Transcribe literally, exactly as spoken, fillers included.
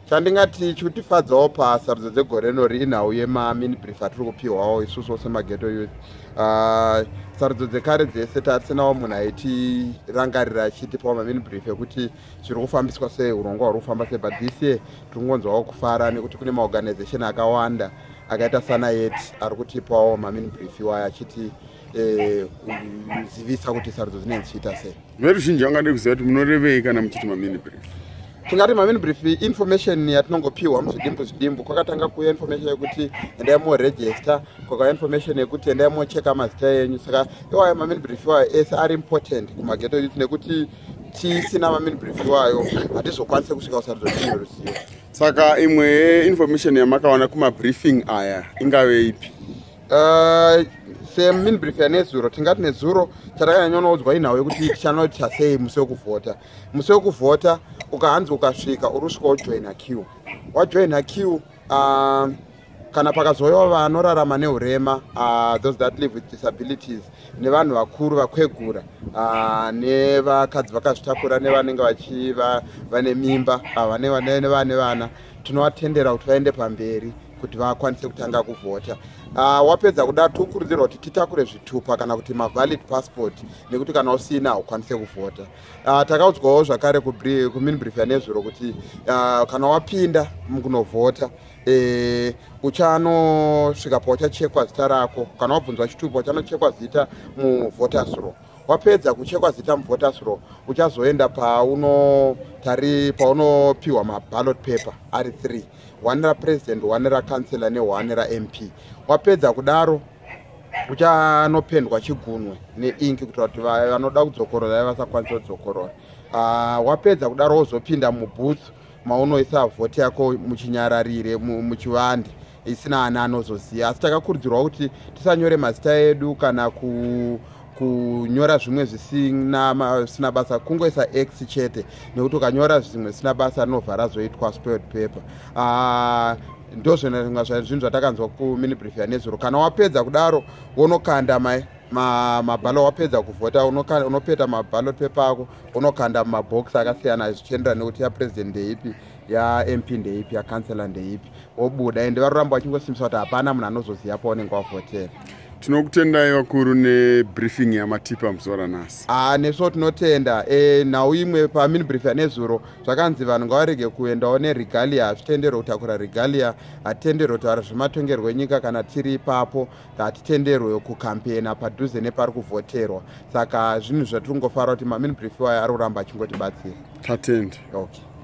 chandingati chikutifadzawo pasarudzo dzegore rino rinhau yemamini brief atiri kupiwawo isusu semageto youth. Uh, sarudzo dzekare dzese tatisinawo munhu aitirangarira achitipawo mamini brief ekuti zviri kufambiswa sei, urongwa huri kufamba sei, but this year tiri kungonzwawo kufara nekuti kune maorganization akawanda akaita sana yeti ari kutipawo mamini brief iwayo achiti kuzivisa kuti sarudzo dzinenge dzichiita sei. Veruzhinji vangade kuziva kuti munorevei kana muchiti mamini brief? Tingati mamini brief information yatinongopiwa muzvidimbu zvidimbu. Kwakatanga kuuya information yekuti endai moregister, kwakauya information yekuti endai mocheka mazita enyu. Saka iwayo mamini brief iwayo ese ari important kumageto youth nekuti tisina mamini brief iwayo hatizokwanise kusvika kusarudzo dzino ruzivo. Saka imwe information yamakawana kumabriefing aya ingave ipi? Uh, semini brief yanezuro tingati nezuro chatakanyanyonaudzwa inhau yekuti tichanoita sei musi wekuvhota. Musi wekuvhota ukahanzi ukasvika uri kusvika wojoina queue. Wajoina queue, uh, kana pakazouyawo vanorarama neurema, uh, those that live with disabilities, nevanhu vakuru vakwegura, uh, nevakadzi vakazvitakura, nevanenge vachiva vane mimba, uh, nevane vana, tinovatendera kuti vaende pamberi kuti vakwanise kutanga kuvhota. Uh, wapedza kudaro tokurudzirwa kuti titakure zvitupa kana kuti mavalid passport nekuti kana usina ukwanise kuvhota. Uh, takaudzwawo zvakare kumini brief yanezuro kuti uh, kana wapinda mukunovhota eh, uchanosvika pauchachekwa zita rako. Kana wabvunzwa chitupa uchanochekwa zita muvhoters roll. Wapedza kuchekwa zita muvhoters roll uchazoenda pauno tari paunopiwa maballot paper ari three, one ra president, one ra councillor ne one ra M P. Wapedza kudaro uchanopendwa chigunwe neingi kuti kuti vanoda kudzokorora vasakwanisa kudzokorora. Uh, wapedza kudaro wozopinda mubooth maunoisa vhoti yako muchinyararire muchivandi isina ana anozoziva. Asi takakurudzirwa kuti tisanyore mazita edu kana ku kunyora zvimwe zvisina sina basa, kungoisa x chete nekuti ukanyora zvimwe zvisina basa rinovhara zoitwa spoiled paper. Uh, ndozvona zvinhu zvatakanzwa kumini brief yanezuro. Kana wapedza kudaro wonokanda mai mabhalo, wapedza kuvhota unopeta maballot paper ako unokanda mumabox akasiyana zvichienderana nekuti yapresident ndeipi, yaM P ndeipi, yaCouncillor ndeipi, wobuda ende varoramba vachingosimbisa kuti hapana munhu anozoziva paunenge wavhotera. Tinokutendai vakuru nebriefing yamatipa muzuva ranhasi. Ah, neso tinotenda. Eh, nhau imwe pamini brief yanezuro zvakanzi vanhu ngavarege kuendawo neregalia, hazvitenderwe kutakura regalia, hatitenderwe kutaura zvematongerwo enyika kana tiri ipapo, hatitenderwe kukampena padhuze nepari kuvhoterwa. Saka zvinhu zvatiri kungofara kuti mamini brief wayo ari kuramba achingotibatsira. Tatenda. Okay.